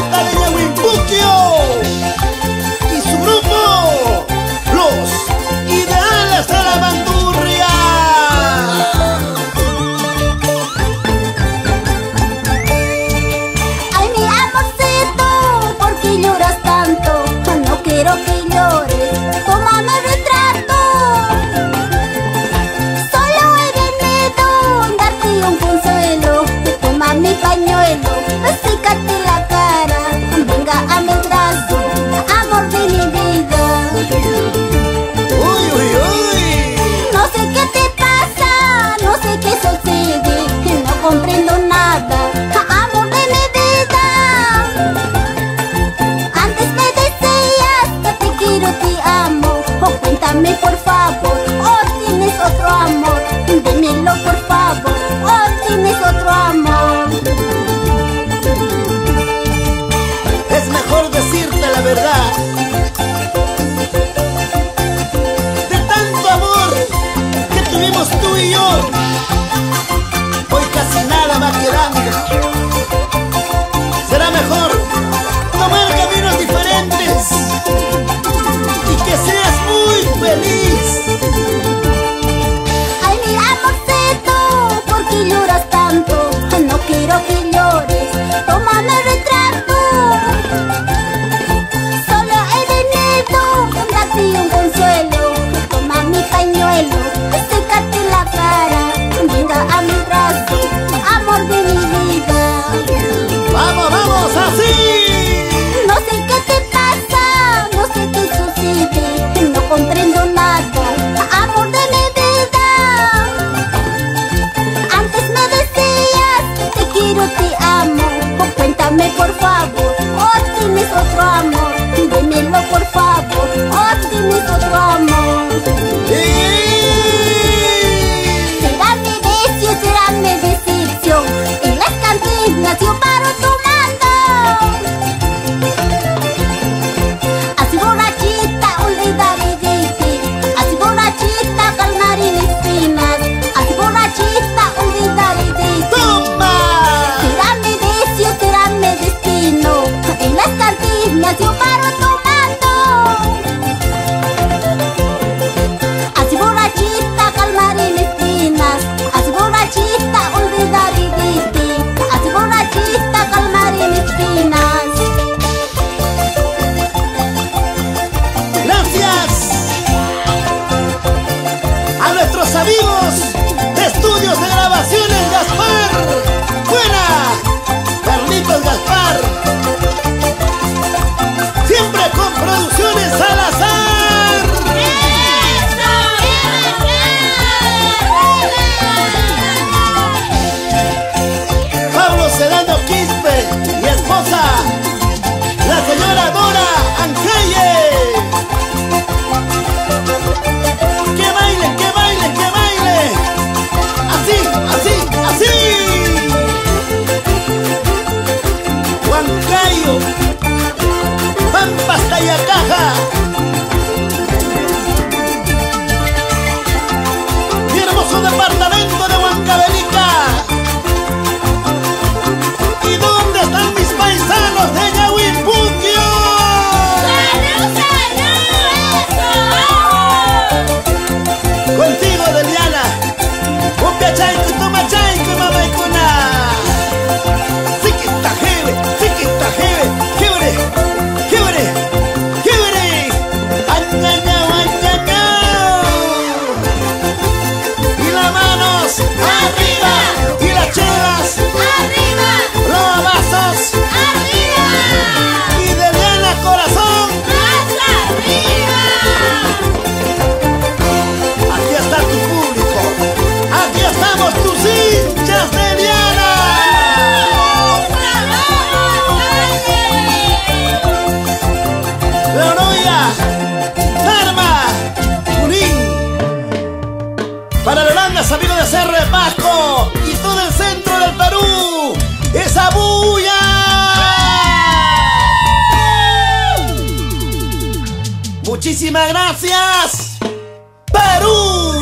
Banda de Yahuinpuquio y su grupo, Los Ideales de la Bandurria. Ay, mi amorcito, ¿por qué lloras tanto? No quiero que llores, tómame retrato. Solo he venido a darte un consuelo. Toma mi pañuelo, sécate la cara. Venga a mi brazo, amor de mi vida. Uy, uy, uy. No sé qué te pasa, no sé qué sucede, no comprendo nada, amor de mi vida. Antes me decías que te quiero, te amo, cuéntame por favor, tienes otro amor, dímelo por favor, tienes otro amor. Es mejor decirte la verdad. De tanto amor que tuvimos tú y yo, hoy casi nada va quedando. Será mejor tomar caminos diferentes y que seas muy feliz. Ay, mi amorcito, ¿por qué lloras tanto? No quiero que llores, tómame retrato. Solo he venido a darte un consuelo. Toma mi pañuelo, sécate la cara. Venga a mi brazo, amor de mi vida. Vamos, vamos, así. No sé qué te pasa, no sé qué sucede, no comprendo nada, amor de mi vida. Antes me decías, te quiero, te amo, cuéntame por favor, tienes otro amor, dímelo por favor, tienes otro amor. Será mi vicio, será mi decepción, en las cantinas yo paro tomando. Así borrachita olvidaré de ti, así borrachita calmaré mis penas, así borrachita olvidaré de ti. ¡Toma! Será mi vicio, será mi destino, en las cantinas yo paro tomando. Así borrachita calmaré mis penas, así borrachita olvidaré de ti, así borrachita calmaré mis penas. Gracias a nuestros amigos de Estudios de Grabaciones Gaspar. Buena, Carlitos Gaspar. Siempre con Producciones Salazar. Pablo Sedano Quispe y esposa, la señora Dora Ancalle. ¡Que baile, que baile, que baile! ¡Así, así, así! Huancayo, Pampas, Tayacaja. Mi hermoso departamento de Huancavelica. ¿Y dónde están mis paisanos de Yahuinpuquio? Contigo, Deliana. Upia chayco, toma chayco, mamaicuna. Siquita jebe, quiebre, quiebre, quiebre. Añañao, añañao. Y las manos arriba, y las chelas ¡Arriba! los vasos. ¡Arriba! Y Deliana, corazón. ¡Más arriba! Aquí está tu público. Aquí estamos tus hinchas de Diana. Leonoya, Tarma, Junín. Para Lorangas, amigos de Cerro de Pasco y todo el centro del Perú. ¡Esa bulla! Muchísimas gracias, Perú.